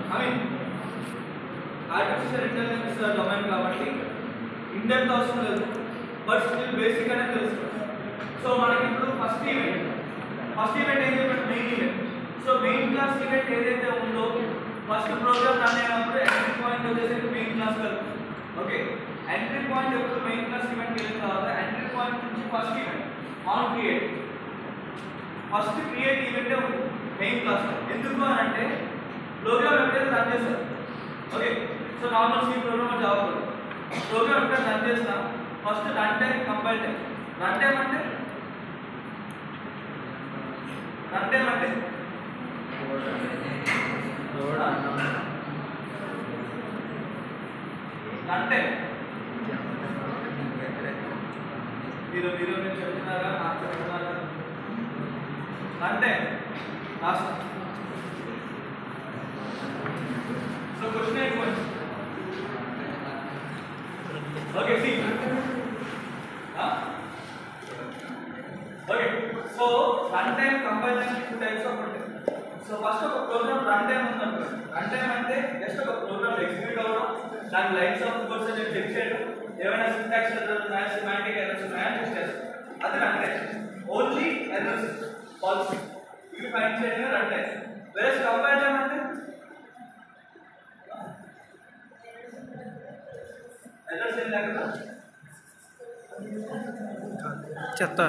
I mean artificial intelligence domain కాబట్టి in depth అవసరం లేదు, బట్ స్టిల్ బేసిక్ అనేది తెలుసు. సో మనకి ఇప్పుడు ఫస్ట్ ఈవెంట్ ఏం చెప్పండి, main event. So main class event ఏదైతే ఉందో ఫస్ట్ ప్రోగ్రామ్ రన్ అయినప్పుడు ఎంట్రీ పాయింట్ వచ్చేసి మెయిన్ క్లాస్ వెళ్తుంది. ఓకే, ఎంట్రీ పాయింట్ ఎప్పుడు మెయిన్ క్లాస్ ఈవెంట్కి వెళ్ళిన తర్వాత ఎంట్రీ పాయింట్ నుంచి first event on create, first create ఈవెంటే ఉంది మెయిన్ క్లాస్. ఎందుకు అని అంటే ప్రోగ్రామ్ ఎప్పుడైతే రన్ చేస్తారు, okay, so normal C program Java program ఎప్పుడైతే రన్ చేస్తా first run time compile time. Run time అంటే రన్ టైం అంటే రన్ టైం మీరు చెప్తున్నారా నాకు చెప్తున్నారా? Run time last. So question అయిపోయింది. Okay, C okay. So run time compile time two types of ఉంటాయి. సో ఫస్ట్ ఒక ప్రోగ్రామ్ రన్ టైం ఉందనుకోండి. రన్ టైం అంటే జస్ట్ ఒక ప్రోగ్రామ్ ఎగ్జిక్యూట్ అవ్వడం, దాని లైన్స్ ఆఫ్ కోడ్స్ నేను చెక్ చేయడం, ఏమైనా సింటాక్స్ ఎర్రర్స్ ఉన్నాయా, సిమాంటిక్ ఎర్రర్స్ ఉన్నాయా చెక్ చేస్తాం. అది run time. Only errors falls ఇవి ఫైండ్ చేయడమే రన్ టైం. వేరే కంపైల్ టైం అంటే ఎర్రర్స్ ఏం లేకుండా చెత్త